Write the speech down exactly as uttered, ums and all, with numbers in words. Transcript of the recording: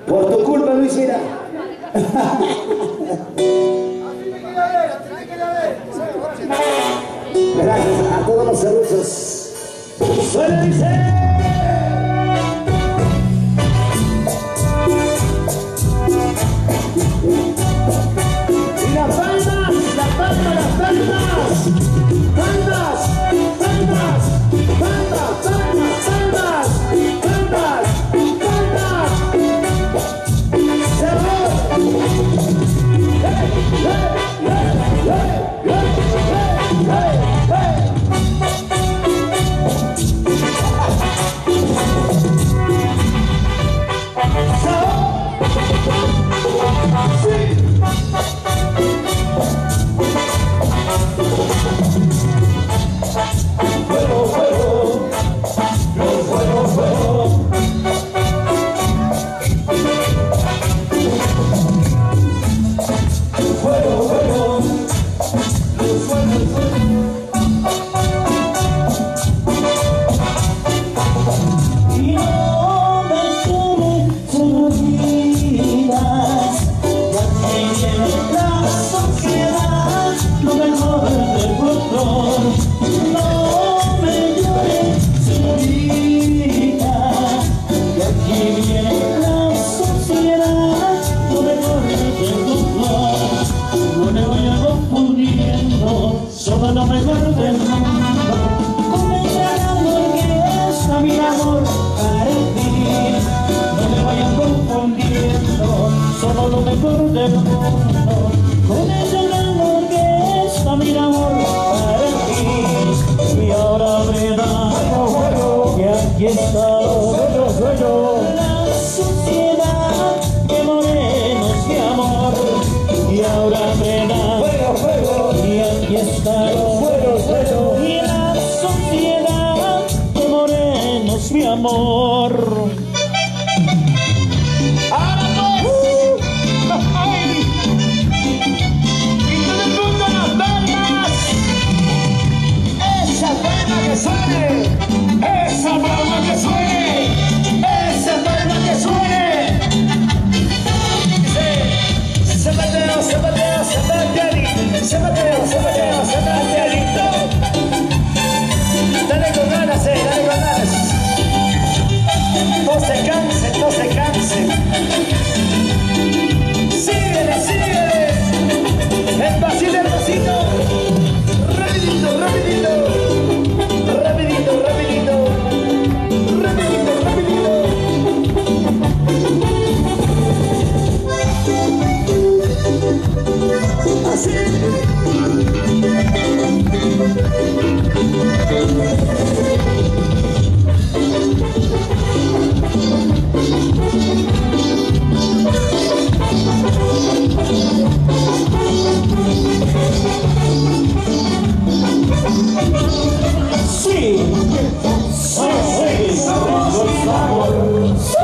Por tu culpa, Luis, mira. Gracias a todos los servicios. ¡Suena, dice! Y las palmas, las palmas, las palmas. Palmas, palmas, palmas, palmas, palmas, palmas, palmas. ¡Sabor! ¡Hey, hey, hey, hey, hey, hey, hey! Somos lo mejor del mundo, con el gran amor que es a mi amor para ti. No me vayan confundiendo, somos lo mejor del mundo, con el gran amor que es a mi amor para ti. Y ahora verás que aquí está la sociedad que morenos de amor. Y ahora verás y aquí está y la sociedad de morenos mi amor. ¡Ahora pues! ¡Ay! ¡Y todo el mundo las palmas! ¡Esa palma que suene! ¡Esa palma que suene! ¡Esa palma que suene! Dice: zapateo, zapateo, zapateadito, zapateo, zapateo, zapateadito. Dale con ganas, eh, dale con ganas. No se cansen, no se cansen. Síguele, síguele. El pasito, el pasito. Rapidito, rapidito. Rapidito, rapidito. Rapidito, rapidito. Así. Sí, sí, sí,